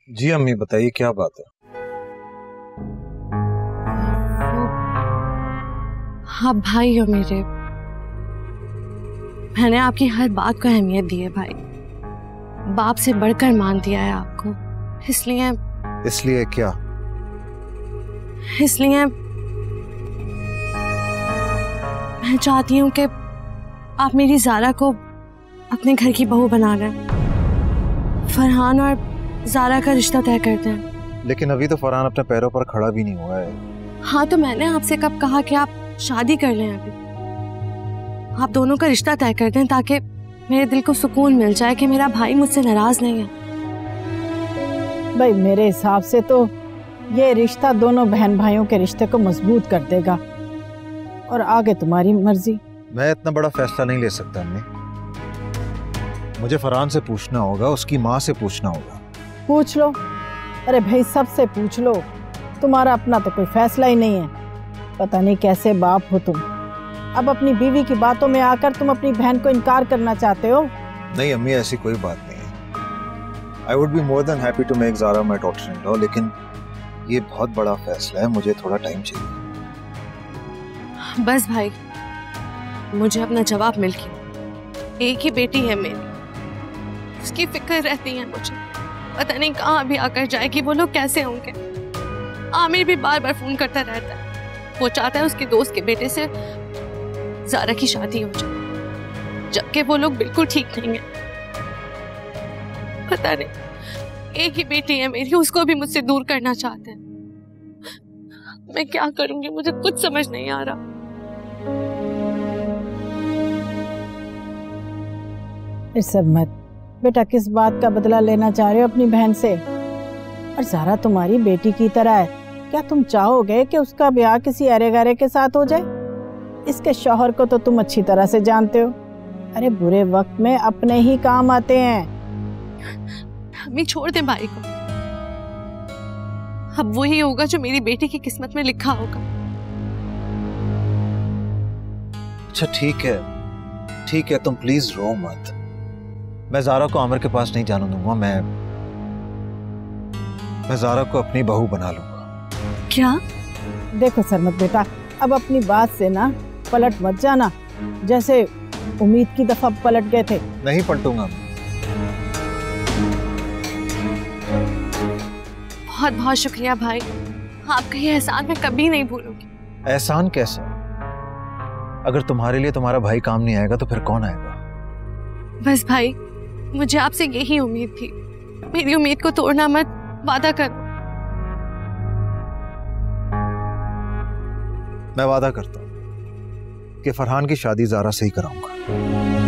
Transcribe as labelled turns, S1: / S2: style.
S1: जी अम्मी बताइए क्या बात है।
S2: हाँ भाई हो मेरे, मैंने आपकी हर बात को अहमियत दी है भाई, बाप से बढ़कर मान दिया है आपको।
S1: इसलिए क्या?
S2: इसलिए मैं चाहती हूँ कि आप मेरी ज़ारा को अपने घर की बहू बना लें, फरहान और ज़ारा का रिश्ता तय करते हैं।
S1: लेकिन अभी तो फरहान अपने पैरों पर खड़ा भी नहीं हुआ है।
S2: हाँ तो मैंने आपसे कब कहा कि आप शादी कर लें? अभी आप दोनों का रिश्ता तय कर दें ताकि मेरे दिल को सुकून मिल जाए कि मेरा भाई मुझसे नाराज नहीं है।
S3: भाई मेरे हिसाब से तो ये रिश्ता दोनों बहन भाइयों के रिश्ते को मजबूत कर देगा, और आगे तुम्हारी मर्जी।
S1: मैं इतना बड़ा फैसला नहीं ले सकता अम्मी, मुझे फरहान से पूछना होगा, उसकी माँ से पूछना होगा।
S3: पूछ लो, अरे भाई सबसे पूछ लो, तुम्हारा अपना तो कोई फैसला ही नहीं है। पता नहीं कैसे बाप हो तुम, अब अपनी बीवी की बातों में आकर तुम अपनी बहन को इनकार करना चाहते हो।
S1: नहीं अम्मी ऐसी कोई बात नहीं है। I would be more than happy to make Zara my daughter in law, लेकिन ये बहुत बड़ा फैसला है, मुझे थोड़ा टाइम चाहिए।
S2: बस भाई मुझे अपना जवाब मिल गया, एक ही बेटी है मेरी, उसकी फिक्र रहती है मुझे, पता नहीं कहाँ भी आकर जाएगी, वो लोग कैसे होंगे। आमिर भी बार बार फोन करता रहता है, वो चाहता है उसके दोस्त के बेटे से ज़ारा की शादी हो जाए, जबकि वो लोग बिल्कुल ठीक नहीं है। पता नहीं, एक ही बेटी है मेरी, उसको भी मुझसे दूर करना चाहते हैं। मैं क्या करूंगी, मुझे कुछ समझ नहीं आ रहा।
S3: सब मत बेटा, किस बात का बदला लेना चाह रहे हो अपनी बहन से? और ज़ारा तुम्हारी बेटी की तरह है, क्या तुम चाहोगे कि उसका ब्याह किसी अरे गरे के साथ हो जाए? इसके शौहर को तो तुम अच्छी तरह से जानते हो, अरे बुरे वक्त में अपने ही काम आते हैं।
S2: हमें छोड़ दे भाई को, अब वही होगा जो मेरी बेटी की किस्मत में लिखा होगा।
S1: अच्छा ठीक है तुम प्लीज रो मत, मैं ज़ारा को आमिर के पास नहीं जाने दूंगा, मैं ज़ारा को अपनी बहू बना लूंगा।
S2: क्या?
S3: देखो सरमत बेटा, अब अपनी बात से ना पलट मत जाना, जैसे उम्मीद की दफा पलट गए थे।
S1: नहीं पलटूंगा।
S2: बहुत बहुत शुक्रिया भाई, आपका ये एहसान मैं कभी नहीं भूलूंगी।
S1: एहसान कैसे? अगर तुम्हारे लिए तुम्हारा भाई काम नहीं आएगा तो फिर कौन आएगा?
S2: बस भाई मुझे आपसे यही उम्मीद थी, मेरी उम्मीद को तोड़ना मत, वादा करो।
S1: मैं वादा करता हूं कि फरहान की शादी ज़ारा से ही कराऊंगा।